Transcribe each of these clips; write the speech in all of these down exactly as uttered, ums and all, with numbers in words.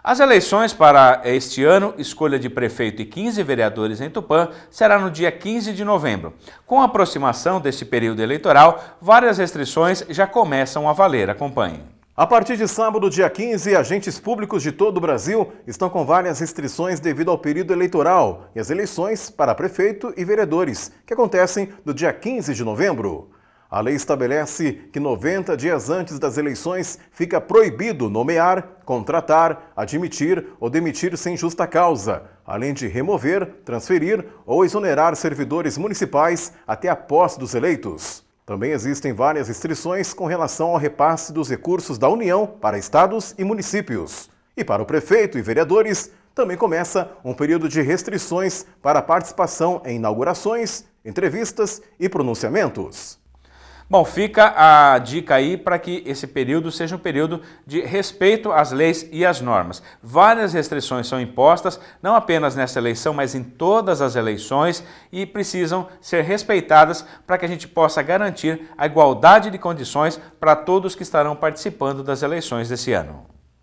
As eleições para este ano, escolha de prefeito e quinze vereadores em Tupã, será no dia quinze de novembro. Com a aproximação deste período eleitoral, várias restrições já começam a valer. Acompanhe. A partir de sábado, dia quinze, agentes públicos de todo o Brasil estão com várias restrições devido ao período eleitoral e as eleições para prefeito e vereadores, que acontecem no dia quinze de novembro. A lei estabelece que noventa dias antes das eleições fica proibido nomear, contratar, admitir ou demitir sem justa causa, além de remover, transferir ou exonerar servidores municipais até a posse dos eleitos. Também existem várias restrições com relação ao repasse dos recursos da União para estados e municípios. E para o prefeito e vereadores, também começa um período de restrições para a participação em inaugurações, entrevistas e pronunciamentos. Bom, fica a dica aí para que esse período seja um período de respeito às leis e às normas. Várias restrições são impostas, não apenas nessa eleição, mas em todas as eleições e precisam ser respeitadas para que a gente possa garantir a igualdade de condições para todos que estarão participando das eleições desse ano.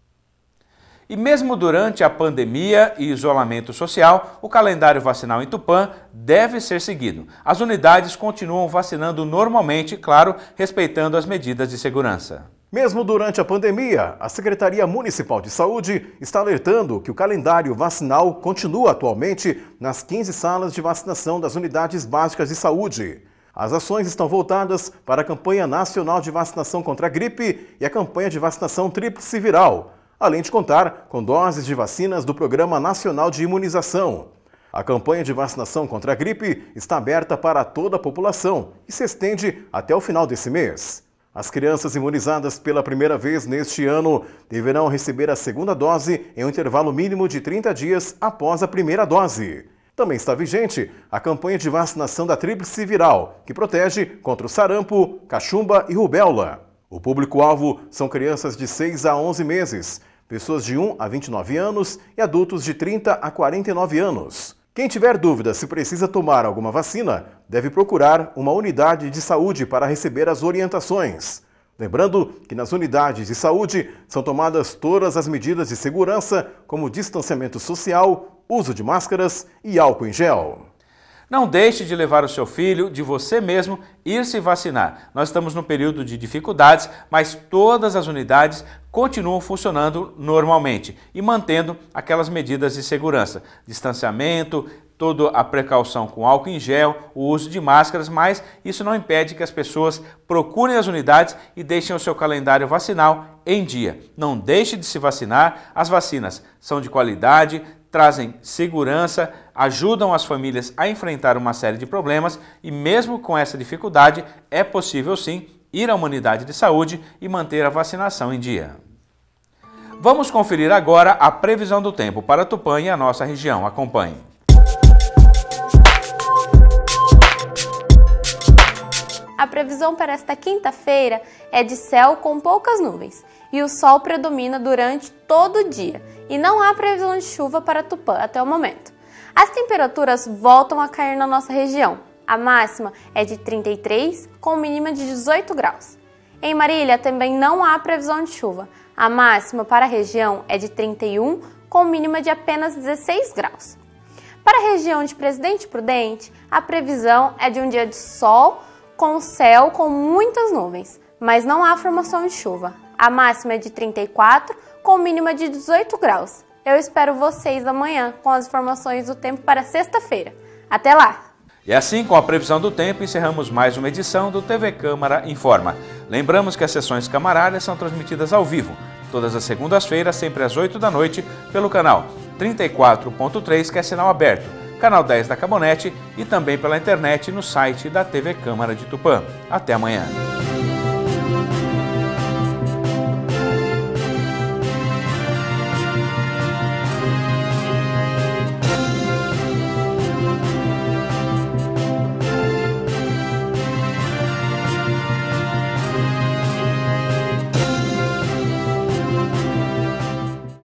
E mesmo durante a pandemia e isolamento social, o calendário vacinal em Tupã deve ser seguido. As unidades continuam vacinando normalmente, claro, respeitando as medidas de segurança. Mesmo durante a pandemia, a Secretaria Municipal de Saúde está alertando que o calendário vacinal continua atualmente nas quinze salas de vacinação das unidades básicas de saúde. As ações estão voltadas para a campanha nacional de vacinação contra a gripe e a campanha de vacinação tríplice viral, além de contar com doses de vacinas do Programa Nacional de Imunização. A campanha de vacinação contra a gripe está aberta para toda a população e se estende até o final desse mês. As crianças imunizadas pela primeira vez neste ano deverão receber a segunda dose em um intervalo mínimo de trinta dias após a primeira dose. Também está vigente a campanha de vacinação da tríplice viral, que protege contra o sarampo, cachumba e rubéola. O público-alvo são crianças de seis a onze meses, pessoas de um a vinte e nove anos e adultos de trinta a quarenta e nove anos. Quem tiver dúvida se precisa tomar alguma vacina, deve procurar uma unidade de saúde para receber as orientações. Lembrando que nas unidades de saúde são tomadas todas as medidas de segurança, como distanciamento social, uso de máscaras e álcool em gel. Não deixe de levar o seu filho, de você mesmo, ir se vacinar. Nós estamos num período de dificuldades, mas todas as unidades continuam funcionando normalmente e mantendo aquelas medidas de segurança, distanciamento, toda a precaução com álcool em gel, o uso de máscaras, mas isso não impede que as pessoas procurem as unidades e deixem o seu calendário vacinal em dia. Não deixe de se vacinar, as vacinas são de qualidade, trazem segurança, ajudam as famílias a enfrentar uma série de problemas e mesmo com essa dificuldade é possível sim ir a uma unidade de saúde e manter a vacinação em dia. Vamos conferir agora a previsão do tempo para Tupã e a nossa região. Acompanhe. A previsão para esta quinta-feira é de céu com poucas nuvens e o sol predomina durante todo o dia e não há previsão de chuva para Tupã até o momento. As temperaturas voltam a cair na nossa região. A máxima é de trinta e três, com mínima de dezoito graus. Em Marília também não há previsão de chuva. A máxima para a região é de trinta e um, com mínima de apenas dezesseis graus. Para a região de Presidente Prudente, a previsão é de um dia de sol, com céu com muitas nuvens, mas não há formação de chuva. A máxima é de trinta e quatro, com mínima de dezoito graus. Eu espero vocês amanhã com as informações do tempo para sexta-feira. Até lá! E assim, com a previsão do tempo, encerramos mais uma edição do T V Câmara Informa. Lembramos que as sessões camarárias são transmitidas ao vivo, todas as segundas-feiras, sempre às oito da noite, pelo canal trinta e quatro ponto três, que é sinal aberto, canal dez da Cabonete e também pela internet no site da T V Câmara de Tupã. Até amanhã!